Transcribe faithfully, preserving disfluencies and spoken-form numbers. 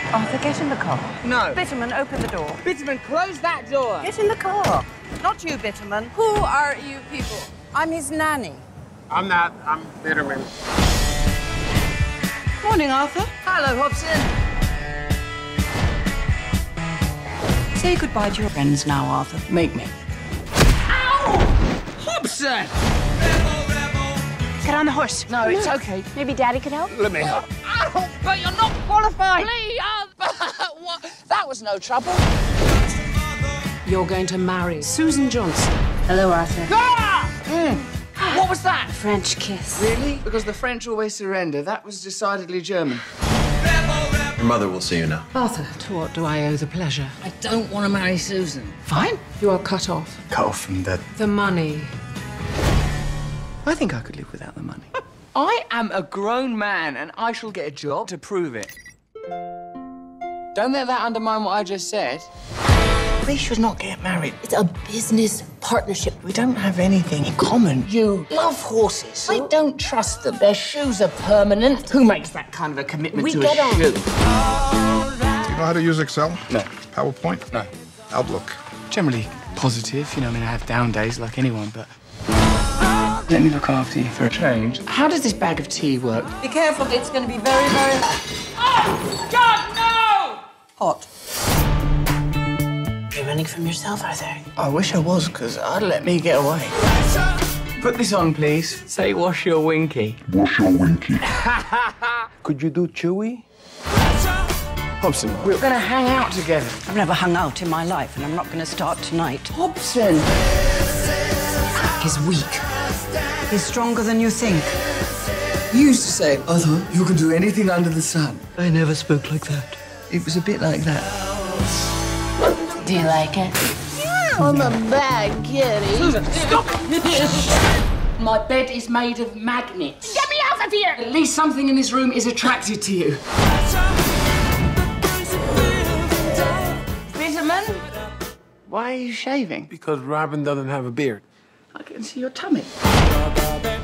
Arthur, get in the car. No. Bitterman, open the door. Bitterman, close that door. Get in the car. Not you, Bitterman. Who are you people? I'm his nanny. I'm not. I'm Bitterman. Morning, Arthur. Hello, Hobson. Say goodbye to your friends now, Arthur. Make me. Ow! Hobson! Get on the horse. No, it's okay. Maybe Daddy could help? Let me help. Ow! But you're not qualified. Please. What? That was no trouble. You're going to marry Susan Johnson. Hello, Arthur. Ah! Mm. What was that? French kiss. Really? Because the French always surrender. That was decidedly German. Your mother will see you now. Arthur, to what do I owe the pleasure? I don't want to marry Susan. Fine. You are cut off. Cut off from that. The money. I think I could live without the money. I am a grown man and I shall get a job to prove it. Don't let that undermine what I just said. We should not get married. It's a business partnership. We don't have anything in common. You love horses. I don't trust them. Their shoes are permanent. Who makes that kind of a commitment We to get a on. shoe? Do you know how to use Excel? No. PowerPoint? No. Outlook? Generally positive. You know, I mean, I have down days like anyone, but... Let me look after you for a change. How does this bag of tea work? Be careful, it's going to be very, very Oh, God, no! hot. You're running from yourself, Arthur. I wish I was, because I'd let me get away. Put this on, please. Say, wash your winky. Wash your winky. Could you do Chewy? Hobson, We're going to hang out together. I've never hung out in my life, and I'm not going to start tonight. Hobson. He's weak. He's stronger than you think. You used to say, Arthur, you can do anything under the sun. I never spoke like that. It was a bit like that. Do you like it? I'm a bad kitty. Susan, stop it! My bed is made of magnets. Get me out of here! At least something in this room is attracted to you. Bitterman? Why are you shaving? Because Robin doesn't have a beard. I can see your tummy.